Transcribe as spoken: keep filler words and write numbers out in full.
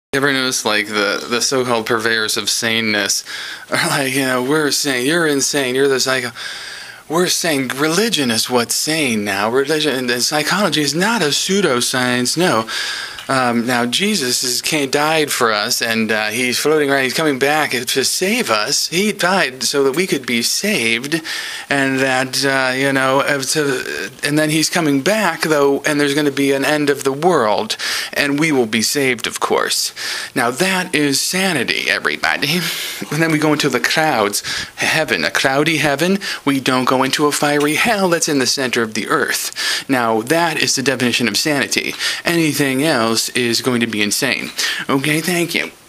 Ever notice, like, the, the so-called purveyors of saneness are like, you know, we're sane, you're insane, you're the psycho. We're saying religion is what's sane now. Religion and psychology is not a pseudoscience, no. Um, now, Jesus is, came, died for us, and uh, he's floating around. He's coming back to save us. He died so that we could be saved, and that, uh, you know, to, and then he's coming back, though, and there's going to be an end of the world, and we will be saved, of course. Now, that is sanity, everybody. And then we go into the clouds. Heaven, a cloudy heaven. We don't go into a fiery hell that's in the center of the earth. Now, that is the definition of sanity. Anything else is going to be insane. Okay, thank you.